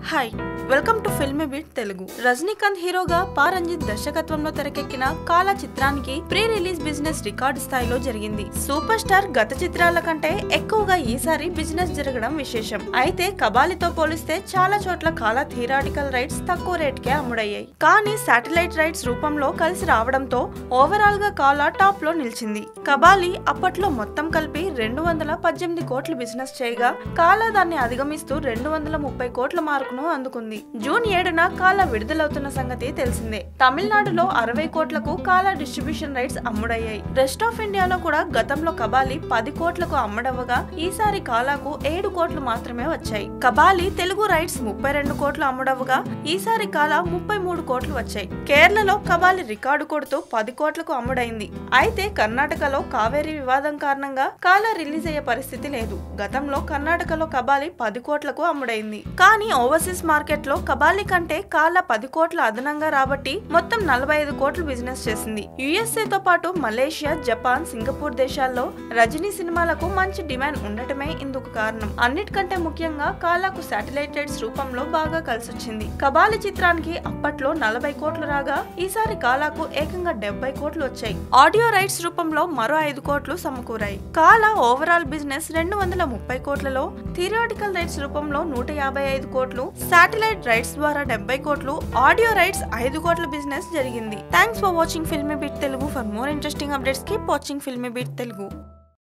Hi welcome to Filmy beat Telugu. Rajinikanth హీరోగా పారంజిత్ దర్శకత్వంలో తెరకెక్కిన కాలా చిత్రానికి ప్రీ రిలీజ్ బిజినెస్ రికార్డు స్థాయిలో జరిగింది. సూపర్ స్టార్ గత చిత్రాల కంటే ఎక్కువగా ఈసారి బిజినెస్ జరగడం విశేషం. అయితే కబాలితో పోలిస్తే చాలా చోట్ల కాలా థియరాటికల్ రైట్స్ తక్కువ రేట్కే అమ్ముడయ్యాయి. కానీ శాటిలైట్ రైట్స్ రూపంలో కలిసి రావడంతో ఓవరాల్ గా కాలా టాప్ లో నిలిచింది. కబాలి అప్పట్లో మొత్తం కలిపి 218 కోట్లు బిజినెస్ చేయగా కాలా దాన్ని అధిగమిస్తూ 230 కోట్ల మార్కును అందుకుంది. జూన్ 7న కాలా విడుదలవుతున్న సంగతి తెలిసిందే. తమిళనాడులో 60 కోట్లకు కాలా డిస్ట్రిబ్యూషన్ రైట్స్ అమ్ముడయ్యాయి. రెస్ట్ ఆఫ్ ఇండియాలో కూడా గతంలో కబాలి 10 కోట్లకు అమ్మడవగా ఈసారి కాలాకు 7 కోట్లు మాత్రమే వచ్చాయి. కబాలి తెలుగు రైట్స్ 32 కోట్లు అమ్ముడవగా ఈసారి కాలా 33 కోట్లు వచ్చాయి. కేరళలో కబాలి రికార్డు కొడుతూ 10 కోట్లకు అమ్ముడైంది. అయితే కర్ణాటకలో కావేరీ వివాదం కారణంగా కాలా రిలీజ్ అయ్యే పరిస్థితి లేదు. గతంలో కర్ణాటకలో కబాలి 10 కోట్లకు అమ్ముడైంది. కానీ ఓవర్సీస్ మార్కెట్ లో కబాలి కంటే కాలా 10 కోట్ల అదనంగా రాబట్టి మొత్తం 45 కోట్లు బిజినెస్ చేసింది. యుఎస్ఏ తో పాటు మలేషియా, జపాన్, సింగపూర్ దేశాల్లో రజనీ సినిమాలకు మంచి డిమాండ్ ఉండటమే ఇందుకు కారణం. అన్నిటికంటే ముఖ్యంగా కాలాకు శాటిలైట్ రైట్స్ రూపంలో బాగా కలిసొచ్చింది. కబాలి చిత్రానికి అప్పట్లో 40 కోట్లు రాగా ఈసారి కాలాకు ఏకంగా 70 కోట్లు వచ్చాయి. ఆడియో రైట్స్ రూపంలో మరో 5 కోట్లు సమకూరాయి. కాలా ఓవరాల్ బిజినెస్ 230 కోట్లలో థియరాటికల్ రైట్స్ రూపంలో 155 కోట్లు, శాటిలైట్ రైట్స్ ద్వారా 70 కోట్లు, ఆడియో రైట్స్ 5 కోట్ల బిజినెస్ జరిగింది. Thanks for watching filmy beat Telugu. For more interesting updates keep watching filmy beat Telugu.